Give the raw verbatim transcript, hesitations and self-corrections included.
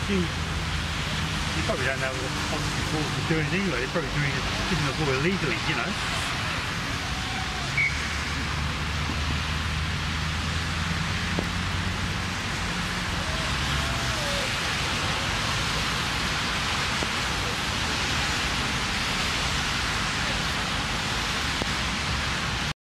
You, you probably don't know what the Forces are doing anyway. They're probably doing it, giving the boy illegally, you know.